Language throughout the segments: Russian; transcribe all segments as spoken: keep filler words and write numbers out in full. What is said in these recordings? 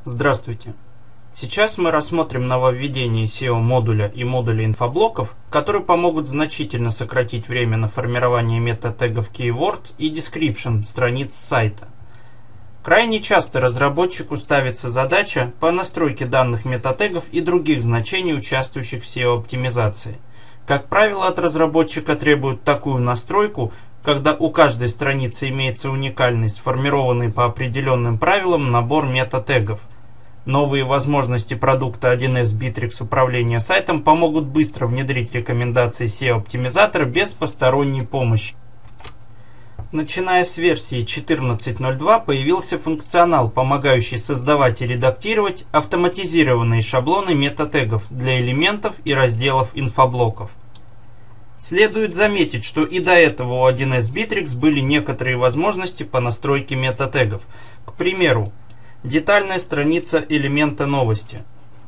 Здравствуйте! Сейчас мы рассмотрим нововведение сео модуля и модуля инфоблоков, которые помогут значительно сократить время на формирование мета-тегов Keywords и Description страниц сайта. Крайне часто разработчику ставится задача по настройке данных мета-тегов и других значений, участвующих в сео-оптимизации. Как правило, от разработчика требуют такую настройку, когда у каждой страницы имеется уникальный, сформированный по определенным правилам набор мета-тегов. Новые возможности продукта один эс Bittrex управления сайтом помогут быстро внедрить рекомендации сео-оптимизатора без посторонней помощи. Начиная с версии четырнадцать ноль два появился функционал, помогающий создавать и редактировать автоматизированные шаблоны мета-тегов для элементов и разделов инфоблоков. Следует заметить, что и до этого у один эс Bittrex были некоторые возможности по настройке мета-тегов. К примеру, детальная страница элемента новости.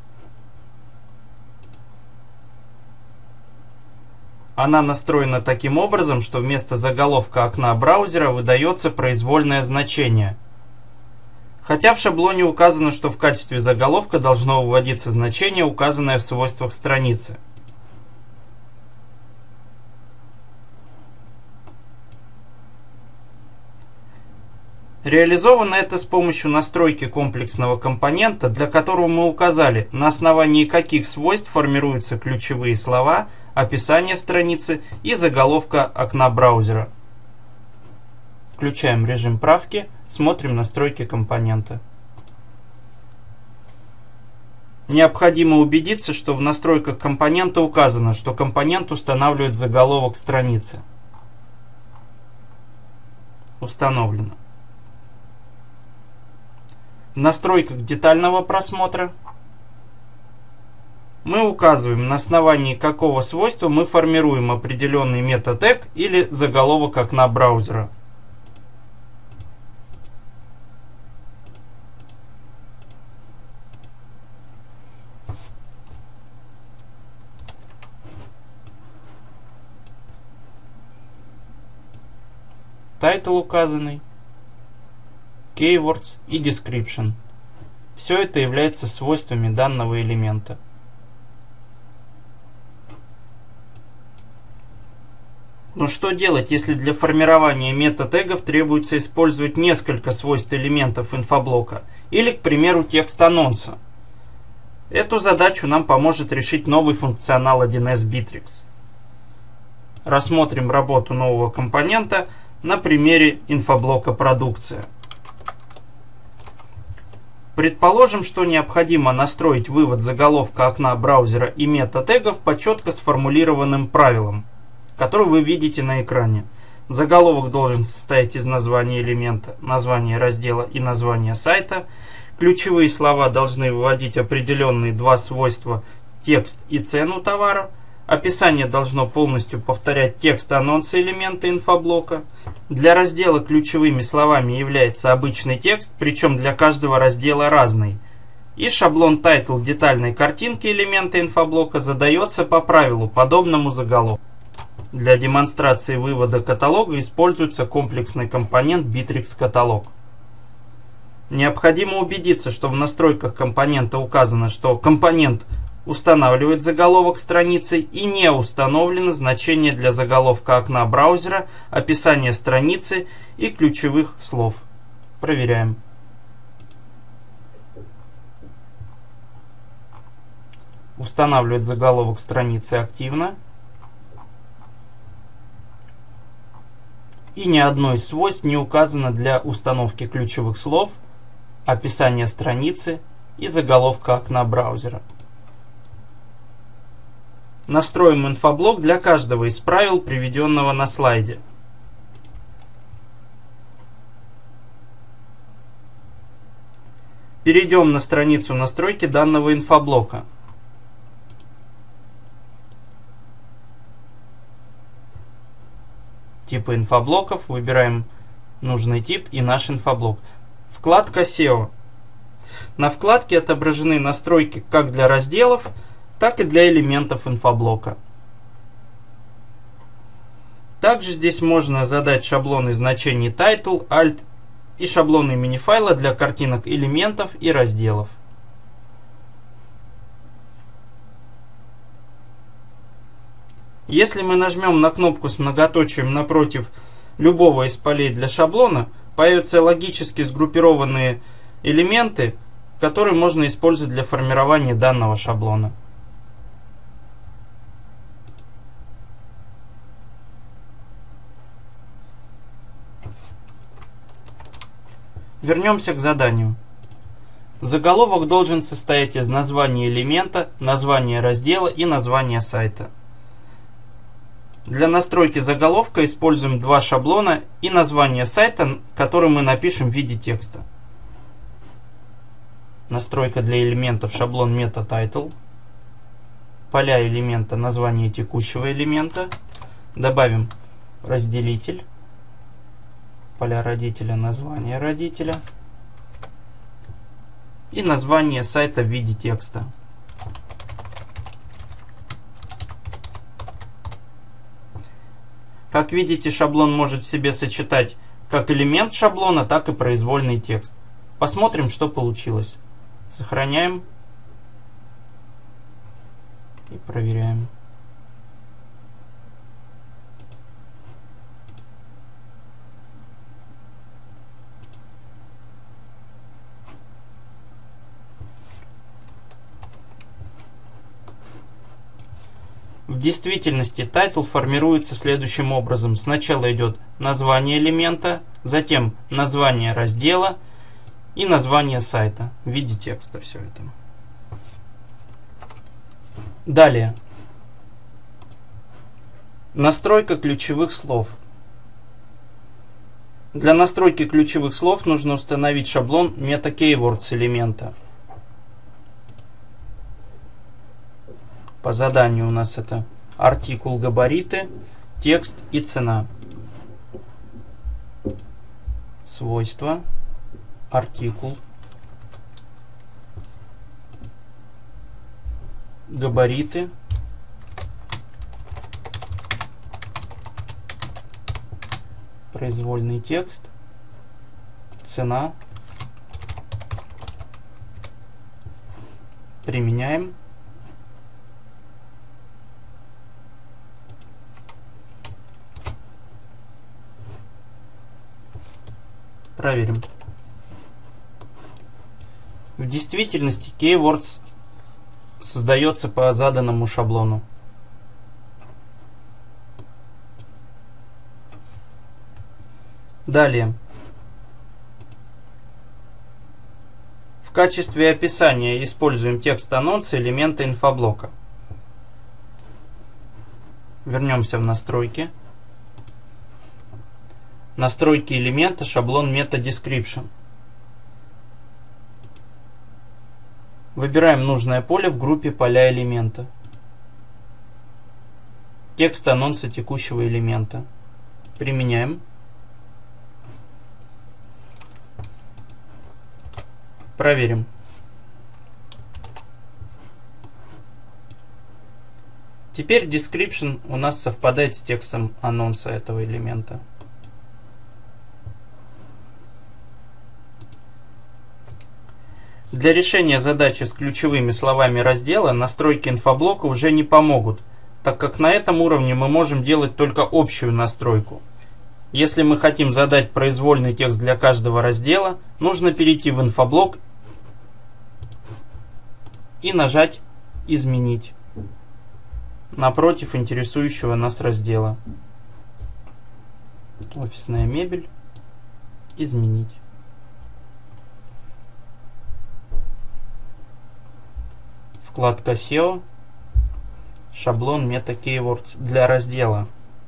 Она настроена таким образом, что вместо заголовка окна браузера выдается произвольное значение. Хотя в шаблоне указано, что в качестве заголовка должно выводиться значение, указанное в свойствах страницы. Реализовано это с помощью настройки комплексного компонента, для которого мы указали, на основании каких свойств формируются ключевые слова, описание страницы и заголовка окна браузера. Включаем режим правки, смотрим настройки компонента. Необходимо убедиться, что в настройках компонента указано, что компонент устанавливает заголовок страницы. Установлено. В настройках детального просмотра мы указываем, на основании какого свойства мы формируем определенный мета-тег или заголовок окна браузера. Title указанный, Keywords и Description. Все это является свойствами данного элемента. Но что делать, если для формирования мета-тегов требуется использовать несколько свойств элементов инфоблока или, к примеру, текст анонса? Эту задачу нам поможет решить новый функционал один эс Bittrex. Рассмотрим работу нового компонента на примере инфоблока «Продукция». Предположим, что необходимо настроить вывод заголовка окна браузера и мета-тегов по четко сформулированным правилам, которые вы видите на экране. Заголовок должен состоять из названия элемента, названия раздела и названия сайта. Ключевые слова должны выводить определенные два свойства: текст и цену товара. Описание должно полностью повторять текст анонса элемента инфоблока. Для раздела ключевыми словами является обычный текст, причем для каждого раздела разный. И шаблон title детальной картинки элемента инфоблока задается по правилу, подобному заголовку. Для демонстрации вывода каталога используется комплексный компонент Bittrex каталог. Необходимо убедиться, что в настройках компонента указано, что компонент устанавливает заголовок страницы и не установлено значение для заголовка окна браузера, описания страницы и ключевых слов. Проверяем. Устанавливает заголовок страницы активно. И ни одно из свойств не указано для установки ключевых слов, описания страницы и заголовка окна браузера. Настроим инфоблок для каждого из правил, приведенного на слайде. Перейдем на страницу настройки данного инфоблока. Типы инфоблоков. Выбираем нужный тип и наш инфоблок. Вкладка сео. На вкладке отображены настройки как для разделов, так и для элементов инфоблока. Также здесь можно задать шаблоны значений title, alt и шаблоны мини-файла для картинок элементов и разделов. Если мы нажмем на кнопку с многоточием напротив любого из полей для шаблона, появятся логически сгруппированные элементы, которые можно использовать для формирования данного шаблона. Вернемся к заданию. Заголовок должен состоять из названия элемента, названия раздела и названия сайта. Для настройки заголовка используем два шаблона и название сайта, который мы напишем в виде текста. Настройка для элементов: шаблон meta-title. Поля элемента: название текущего элемента. Добавим разделитель. Поля родителя: название родителя. И название сайта в виде текста. Как видите, шаблон может в себе сочетать как элемент шаблона, так и произвольный текст. Посмотрим, что получилось. Сохраняем и проверяем. В действительности title формируется следующим образом. Сначала идет название элемента, затем название раздела и название сайта в виде текста. Все это. Далее. Настройка ключевых слов. Для настройки ключевых слов нужно установить шаблон meta-keywords элемента. По заданию у нас это артикул, габариты, текст и цена. Свойства, артикул, габариты, произвольный текст, цена. Применяем. Проверим. В действительности keywords создается по заданному шаблону. Далее. В качестве описания используем текст анонса элемента инфоблока. Вернемся в настройки. Настройки элемента, шаблон meta-description. Выбираем нужное поле в группе поля элемента. Текст анонса текущего элемента. Применяем. Проверим. Теперь description у нас совпадает с текстом анонса этого элемента. Для решения задачи с ключевыми словами раздела настройки инфоблока уже не помогут, так как на этом уровне мы можем делать только общую настройку. Если мы хотим задать произвольный текст для каждого раздела, нужно перейти в инфоблок и нажать «Изменить» напротив интересующего нас раздела. Офисная мебель. Изменить. Вкладка сео. Шаблон meta-keywords для раздела.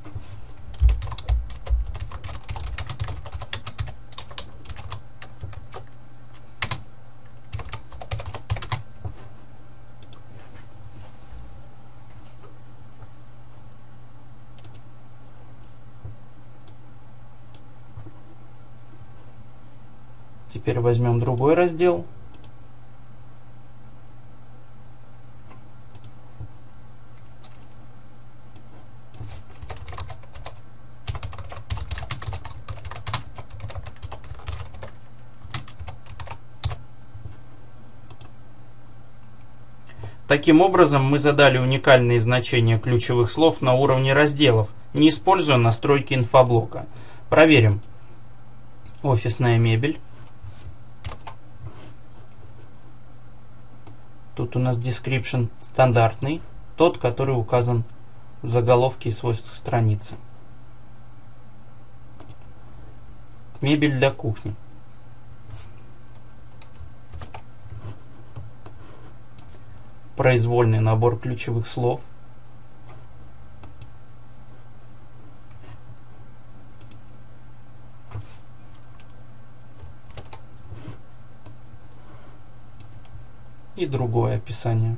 Теперь возьмем другой раздел. Таким образом, мы задали уникальные значения ключевых слов на уровне разделов, не используя настройки инфоблока. Проверим. Офисная мебель. Тут у нас description стандартный, тот, который указан в заголовке и свойствах страницы. Мебель для кухни. Произвольный набор ключевых слов. И другое описание.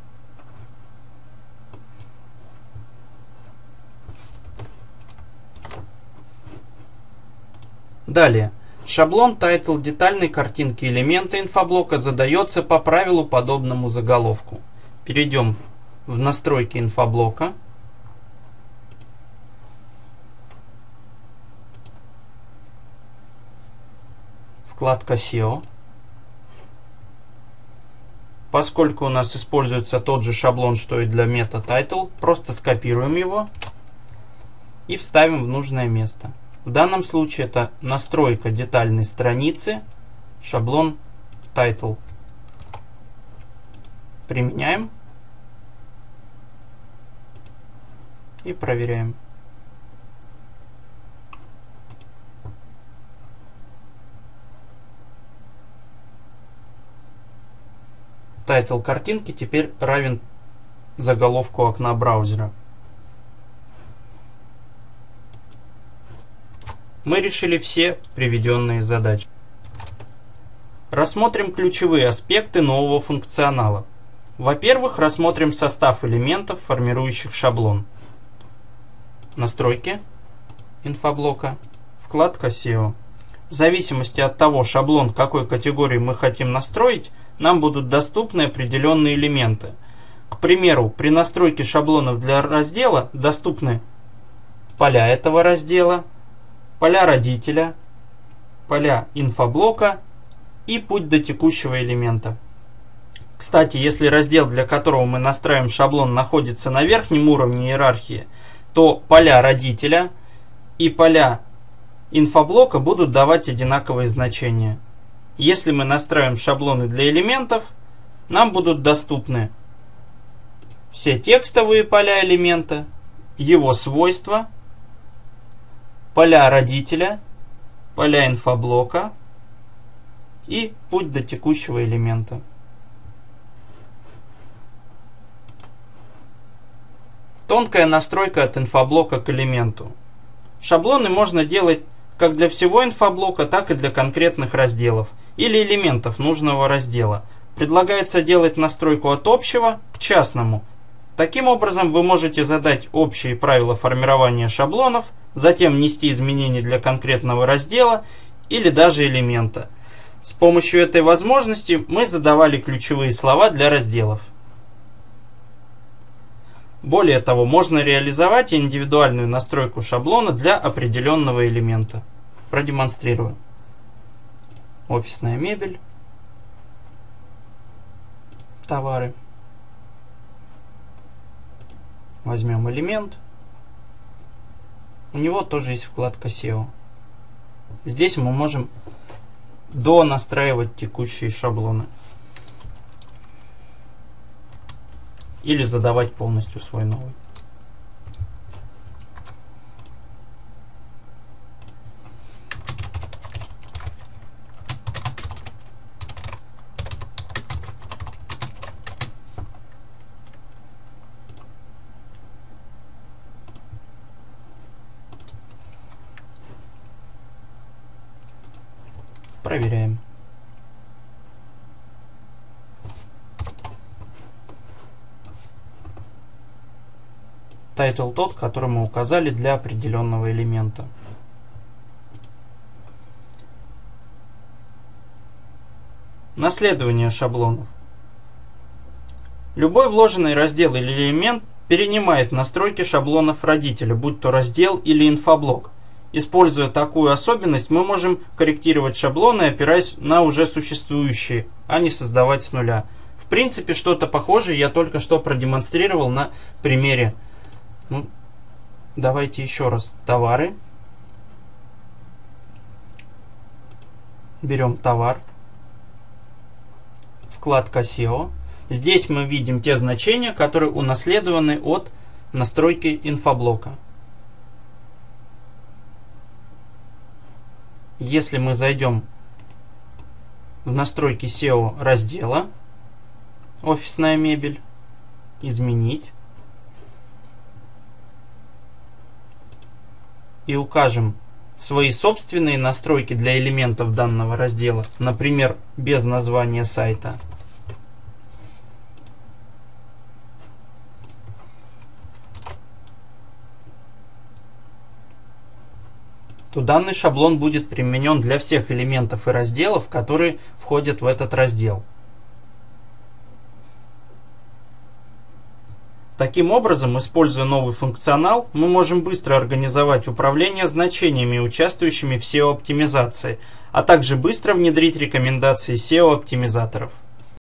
Далее. Шаблон title детальной картинки элемента инфоблока задается по правилу, подобному заголовку. Перейдем в настройки инфоблока. Вкладка сео. Поскольку у нас используется тот же шаблон, что и для meta-title, просто скопируем его и вставим в нужное место. В данном случае это настройка детальной страницы, шаблон title. Применяем и проверяем. Тайтл картинки теперь равен заголовку окна браузера. Мы решили все приведенные задачи. Рассмотрим ключевые аспекты нового функционала. Во-первых, рассмотрим состав элементов, формирующих шаблон. Настройки инфоблока, вкладка сео. В зависимости от того, шаблон какой категории мы хотим настроить, нам будут доступны определенные элементы. К примеру, при настройке шаблонов для раздела доступны поля этого раздела, поля родителя, поля инфоблока и путь до текущего элемента. Кстати, если раздел, для которого мы настраиваем шаблон, находится на верхнем уровне иерархии, то поля родителя и поля инфоблока будут давать одинаковые значения. Если мы настраиваем шаблоны для элементов, нам будут доступны все текстовые поля элемента, его свойства, поля родителя, поля инфоблока и путь до текущего элемента. Тонкая настройка от инфоблока к элементу. Шаблоны можно делать как для всего инфоблока, так и для конкретных разделов или элементов нужного раздела. Предлагается делать настройку от общего к частному. Таким образом, вы можете задать общие правила формирования шаблонов, затем внести изменения для конкретного раздела или даже элемента. С помощью этой возможности мы задавали ключевые слова для разделов. Более того, можно реализовать индивидуальную настройку шаблона для определенного элемента. Продемонстрирую. Офисная мебель. Товары. Возьмем элемент. У него тоже есть вкладка сео. Здесь мы можем донастраивать текущие шаблоны. Или задавать полностью свой новый. Проверяем. Title тот, который мы указали для определенного элемента. Наследование шаблонов. Любой вложенный раздел или элемент перенимает настройки шаблонов родителя, будь то раздел или инфоблок. Используя такую особенность, мы можем корректировать шаблоны, опираясь на уже существующие, а не создавать с нуля. В принципе, что-то похожее я только что продемонстрировал на примере. Ну, давайте еще раз. Товары. Берем товар. Вкладка сео. Здесь мы видим те значения, которые унаследованы от настройки инфоблока. Если мы зайдем в настройки сео раздела «Офисная мебель», «Изменить» и укажем свои собственные настройки для элементов данного раздела, например, без названия сайта, то данный шаблон будет применен для всех элементов и разделов, которые входят в этот раздел. Таким образом, используя новый функционал, мы можем быстро организовать управление значениями, участвующими в сео-оптимизации, а также быстро внедрить рекомендации сео-оптимизаторов.